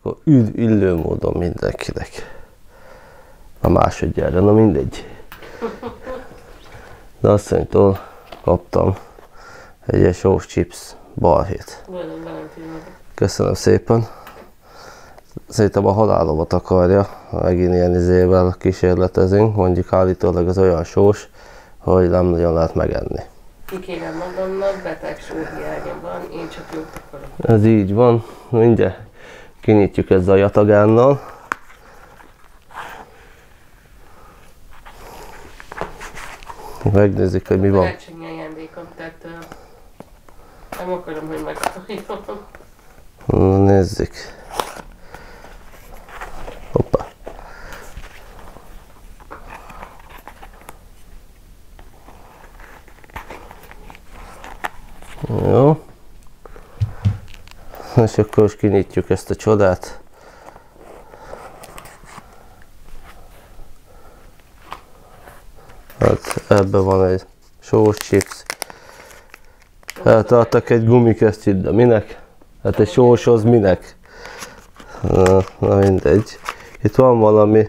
akkor üdv illő módon mindenkinek. A másodjára, na mindegy. De asszonytól kaptam egy ilyen sós chips balhét. Köszönöm szépen. Szerintem a halálomat akarja, megint ilyen izével kísérletezünk, mondjuk állítólag az olyan sós, hogy nem nagyon lehet megenni. Kikérem magamnak, beteg sóhiányom van, én csak jót akarok. Ez így van, mindjárt kinyitjuk ezzel a jatagánnal. Megnézzük, hogy mi van. Karácsonyi ajándékom, tehát nem akarom, hogy megtaláljon. Nézzük. Hoppá. Jó. És akkor most kinyitjuk ezt a csodát. Hát ebben van egy sós chips. Eltartak egy gumikesztyűt, de minek? Hát egy sóshoz minek? Na mindegy. Itt van valami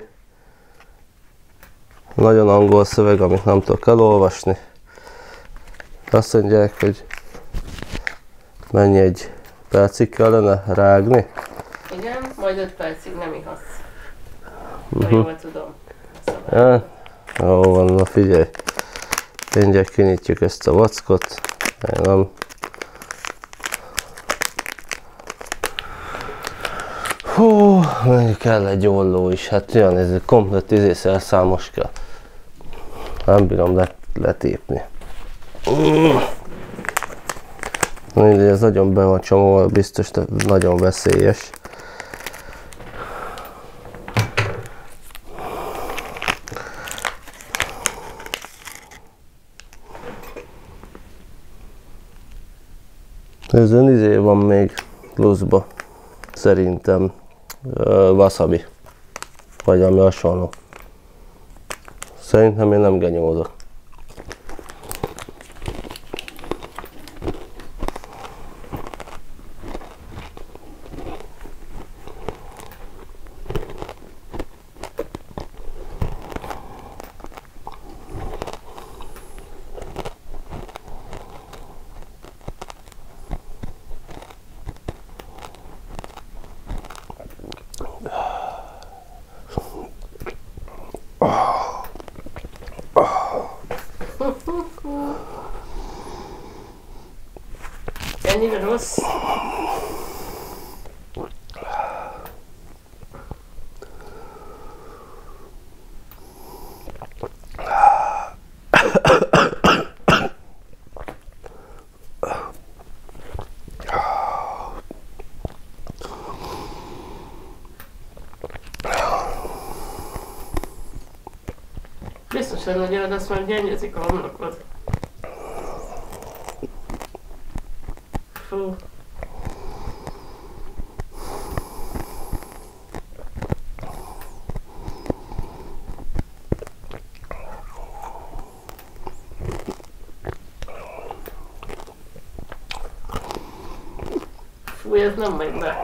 nagyon angol szöveg, amit nem tudok elolvasni. Azt mondják, hogy mennyi egy percig kellene rágni. Igen, majd 5 percig nem ihatsz. Ha jól tudom. Ja, jó van, na figyelj. Mindjárt kinyitjuk ezt a vackot. Nem. Hú, mondjuk kell egy olló is, hát olyan, ez komplet szerszámos kell. Nem bírom letépni. Mindegy, ez nagyon be van csomagolva, biztos nagyon veszélyes. Ezen izé van még pluszba, szerintem wasabi, vagy ami hasonló. Szerintem én nem genyózok. Ennyire rossz? Biztosan nagyon, azt már gyengyezik a homlokod. Fú. Fú, ez nem megy be.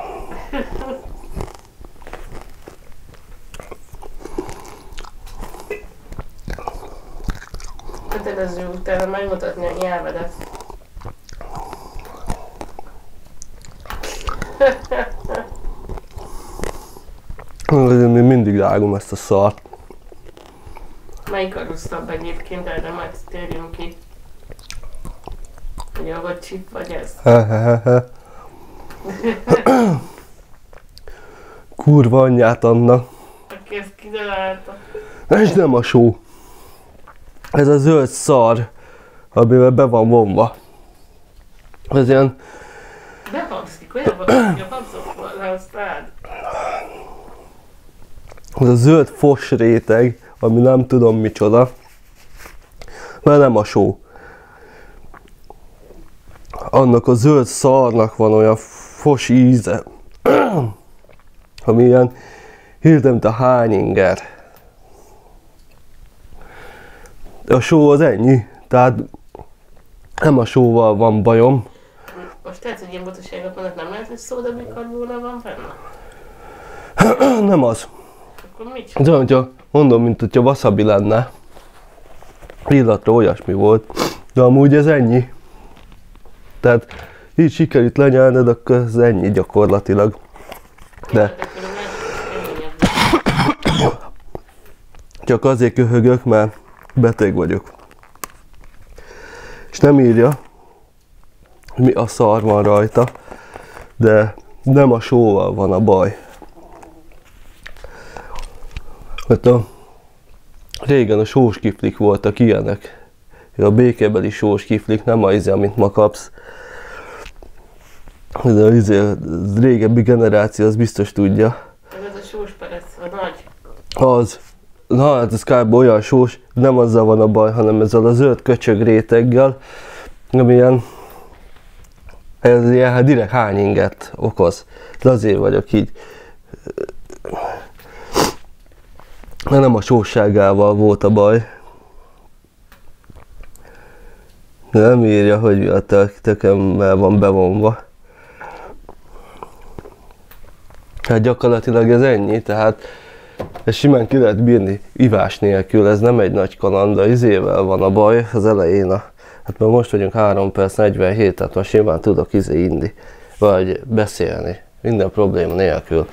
Kötelező utána megmutatni a nyelvedet. Én mindig rágom ezt a szart. Melyik a rosszabb egyébként, erre majd térjünk ki. Hogy a chip vagy ez? Kurva anyját annak. Aki ezt kitalálta. Ez nem a só. Ez a zöld szar, amivel be van vonva. Ez ilyen... Behangzik, olyan van, hogy a hangzókból rád. Ez a zöld fos réteg, ami nem tudom micsoda. Mert nem a só. Annak a zöld szarnak van olyan fos íze, ami ilyen hirdemte hány inger. A só az ennyi, tehát nem a sóval van bajom. Most lehet, hogy ilyen butaságot vannak, nem lehet, hogy szódabikarbóna van benne? Nem az. Akkor mit De hogyha mondom, mint hogyha wasabi lenne. Illatra olyasmi volt. De amúgy ez ennyi. Tehát így sikerült lenyelned, akkor ez ennyi gyakorlatilag. De csak azért köhögök, mert beteg vagyok. És nem írja, mi a szar van rajta, de nem a sóval van a baj. Hát régen a sós kiflik voltak ilyenek. A békébeli sós kiflik, nem az, amit ma kapsz. De a régebbi generáció az biztos tudja. Ez a sós perec, a nagy. Az. Na hát ez kb. Olyan sós, nem azzal van a baj, hanem ezzel a zöld köcsög réteggel, amilyen ez ilyen, hát direkt hányinget okoz. De azért vagyok így. Nem a sósságával volt a baj. Nem írja, hogy mi a tökemmel van bevonva. Hát gyakorlatilag ez ennyi, tehát ez simán ki lehet bírni ivás nélkül, ez nem egy nagy kaland, izével van a baj az elején. Hát mert most vagyunk 3 perc 47, tehát most simán tudok inni, vagy beszélni, minden probléma nélkül.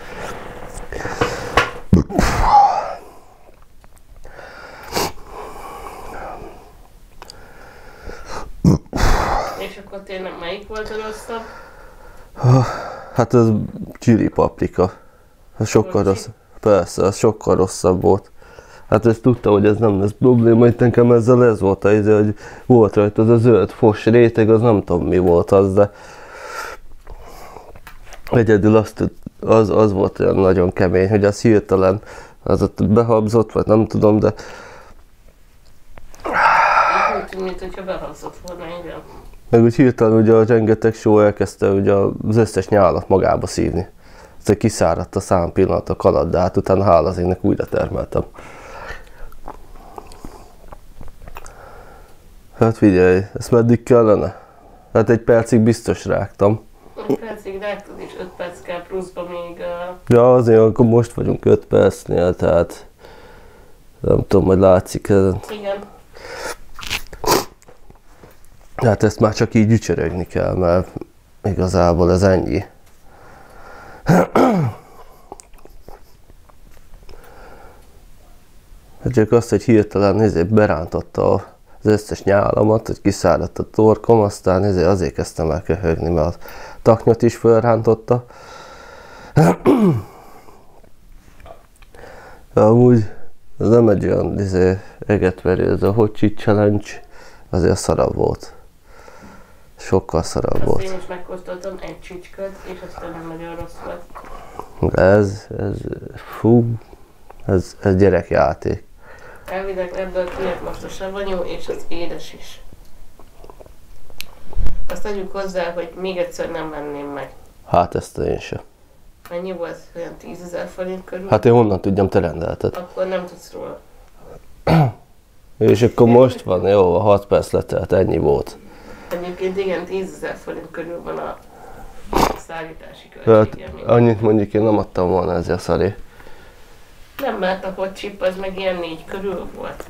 És akkor tényleg melyik volt a rosszabb? Hát ez chili paprika. Ez sokkal rosszabb. Persze, ez sokkal rosszabb volt. Hát ezt tudta, hogy ez nem lesz probléma, itt nekem ezzel ez volt az, hogy volt rajta az a zöld fos réteg, az nem tudom mi volt az, de egyedül az volt olyan nagyon kemény, hogy az hirtelen az ott behabzott, vagy nem tudom, de Úgy tűnt, mint hogyha behabzott volna, igen. meg úgy hirtelen ugye a rengeteg só elkezdte ugye az összes nyálat magába szívni. Ez kiszáradt a szám pillanatok alatt, de hát utána hála az énnek újra termeltem. Hát figyelj, ezt meddig kellene? Hát 1 percig biztos rágtam. 5 percig rágtad, és 5 perc kell pluszba még... Ja, azért akkor most vagyunk 5 percnél, tehát nem tudom, hogy látszik ezen. Igen. Hát ezt már csak így ücsörögni kell, mert igazából ez ennyi. Hát csak azt, hogy hirtelen berántotta az összes nyálamat, hogy kiszáradt a torkom, aztán azért kezdtem el köhögni, mert a taknyot is felrántotta. Amúgy ez nem egy olyan egetverő, ez a hot chip challenge, azért szarabb volt. Sokkal szarabb volt. Azt én is megkóstoltam egy csücsköt, és aztán nem nagyon rossz volt. Ez gyerekjáték. Elvileg ebből kijött most a savanyú, és az édes is. Azt tegyük hozzá, hogy még egyszer nem venném meg. Hát ezt én sem. Mennyi volt? Olyan 10 000 forint körül? Hát én honnan tudjam, te rendelted. Akkor nem tudsz róla. És akkor most van, jó, a 6 perc letelt, ennyi volt. Egyébként igen, 10 000 forint körül van a szállítási Hát költsége. annyit mondjuk én nem adtam volna ezzel a szaré. Nem, mert a hot chip az meg ilyen 4 körül volt.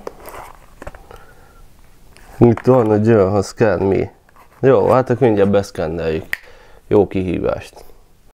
Itt van egy olyan, ha szkenn mi. Jó, hát akkor mindjárt beszkenneljük. Jó kihívást.